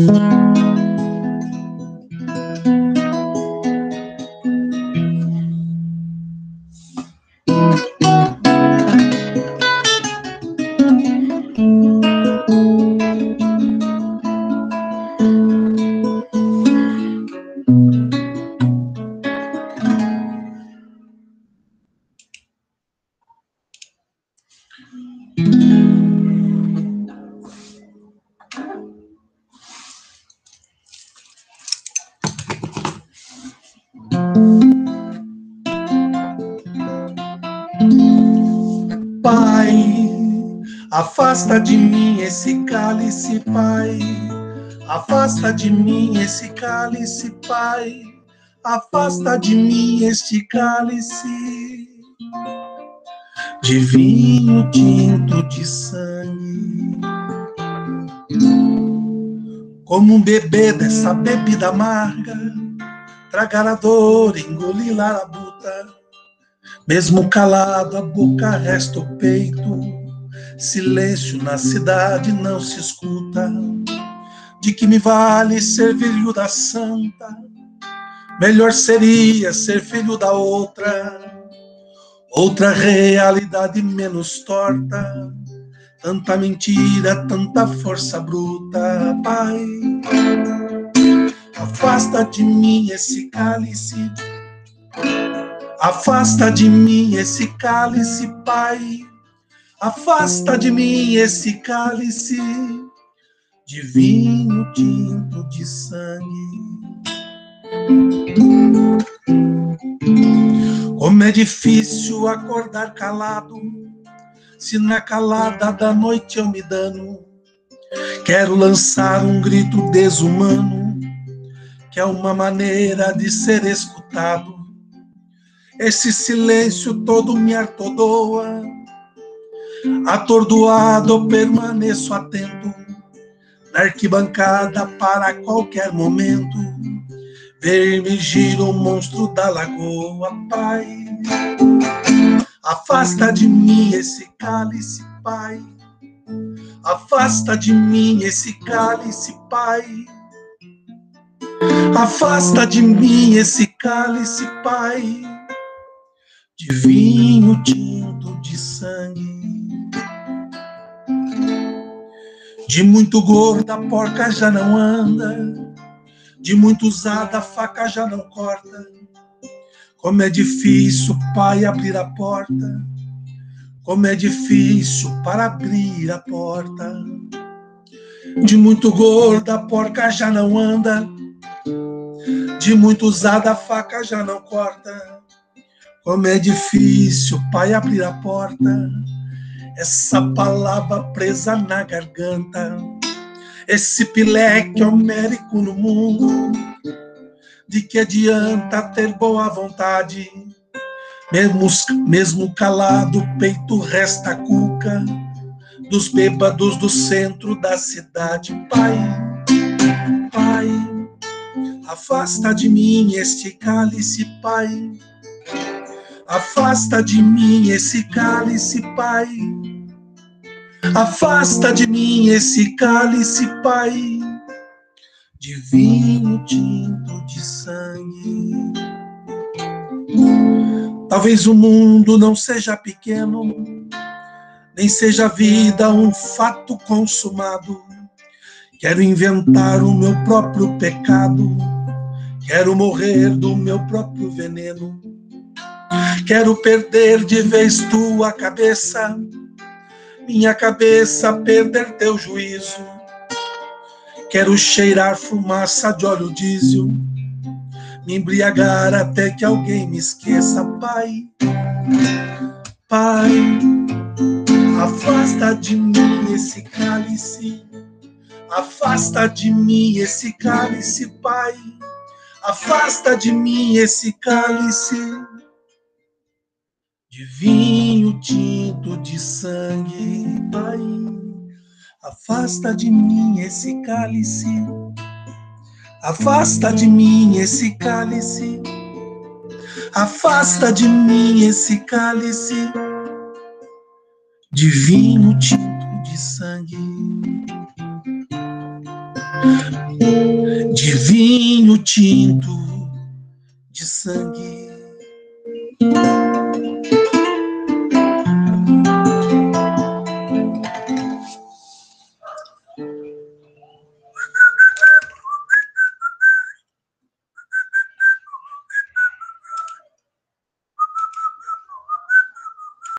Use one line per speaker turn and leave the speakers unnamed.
Pai, afasta de mim esse cálice, Pai. Afasta de mim esse cálice, Pai. Afasta de mim este cálice de vinho tinto de sangue. Como um bebê dessa bebida amarga, tragar a dor, engolir labuta. Mesmo calado, a boca resta o peito. Silêncio na cidade não se escuta. De que me vale ser filho da santa? Melhor seria ser filho da outra realidade menos torta. Tanta mentira, tanta força bruta. Pai, afasta de mim esse cálice. Afasta de mim esse cálice, Pai. Afasta de mim esse cálice de vinho tinto de sangue. Como é difícil acordar calado, se na calada da noite eu me dano. Quero lançar um grito desumano, que é uma maneira de ser escutado. Esse silêncio todo me atordoa. Atordoado eu permaneço atento na arquibancada para qualquer momento ver emergir o monstro da lagoa. Pai, afasta de mim esse cálice, Pai. Afasta de mim esse cálice, Pai. Afasta de mim esse cálice, Pai, de vinho tinto de sangue. De muito gorda a porca já não anda, de muito usada a faca já não corta. Como é difícil, Pai, abrir a porta. Como é difícil para abrir a porta. De muito gorda a porca já não anda, de muito usada a faca já não corta. Como é difícil, Pai, abrir a porta. Essa palavra presa na garganta, esse pileque homérico no mundo. De que adianta ter boa vontade? Mesmo calado, o peito resta cuca dos bêbados do centro da cidade. Pai, Pai, afasta de mim este cálice, Pai. Afasta de mim esse cálice, Pai. Afasta de mim esse cálice, Pai, de vinho tinto de sangue. Talvez o mundo não seja pequeno, nem seja a vida um fato consumado. Quero inventar o meu próprio pecado, quero morrer do meu próprio veneno. Quero perder de vez tua cabeça, minha cabeça perder teu juízo. Quero cheirar fumaça de óleo diesel, me embriagar até que alguém me esqueça. Pai, Pai, afasta de mim esse cálice. Afasta de mim esse cálice, Pai. Afasta de mim esse cálice de vinho tinto de sangue, Pai. Afasta de mim esse cálice. Afasta de mim esse cálice. Afasta de mim esse cálice de vinho tinto de sangue. de vinho tinto, de sangue.